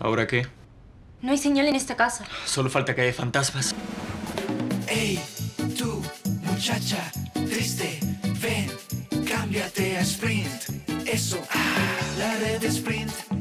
¿Ahora qué? No hay señal en esta casa. Solo falta que haya fantasmas. Hey, tú, muchacha triste, ven, cámbiate a Sprint. Eso, la red de Sprint